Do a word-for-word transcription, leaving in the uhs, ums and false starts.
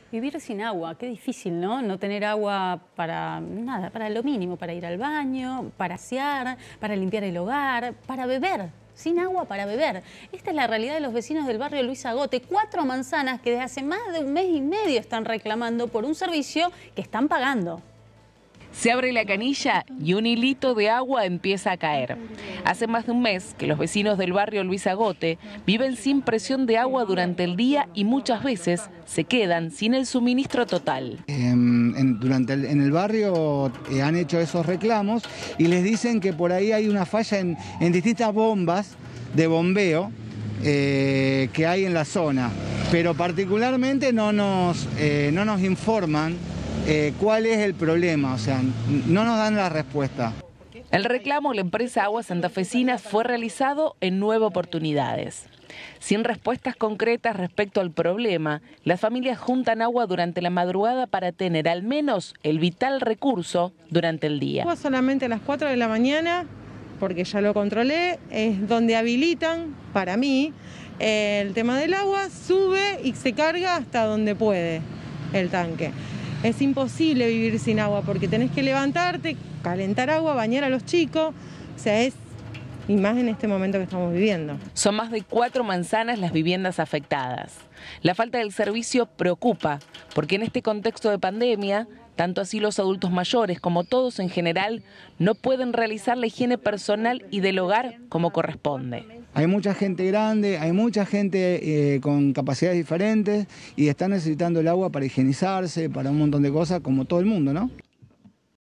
Vivir sin agua, qué difícil, ¿no? No tener agua para nada, para lo mínimo, para ir al baño, para asear, para limpiar el hogar, para beber. Sin agua para beber. Esta es la realidad de los vecinos del barrio Luis Agote. Cuatro manzanas que desde hace más de un mes y medio están reclamando por un servicio que están pagando. Se abre la canilla y un hilito de agua empieza a caer. Hace más de un mes que los vecinos del barrio Luis Agote viven sin presión de agua durante el día y muchas veces se quedan sin el suministro total. Eh, en, durante el, en el barrio eh, han hecho esos reclamos y les dicen que por ahí hay una falla en, en distintas bombas de bombeo eh, que hay en la zona, pero particularmente no nos, eh, no nos informan Eh, cuál es el problema, o sea, no nos dan la respuesta. El reclamo a la empresa Aguas Santafesinas fue realizado en nueve oportunidades. Sin respuestas concretas respecto al problema, las familias juntan agua durante la madrugada para tener al menos el vital recurso durante el día. Agua solamente a las cuatro de la mañana, porque ya lo controlé, es donde habilitan, para mí, eh, el tema del agua, sube y se carga hasta donde puede el tanque. Es imposible vivir sin agua porque tenés que levantarte, calentar agua, bañar a los chicos, o sea, es, y más en este momento que estamos viviendo. Son más de cuatro manzanas las viviendas afectadas. La falta del servicio preocupa, porque en este contexto de pandemia, tanto así los adultos mayores como todos en general, no pueden realizar la higiene personal y del hogar como corresponde. Hay mucha gente grande, hay mucha gente eh, con capacidades diferentes y están necesitando el agua para higienizarse, para un montón de cosas, como todo el mundo, ¿no?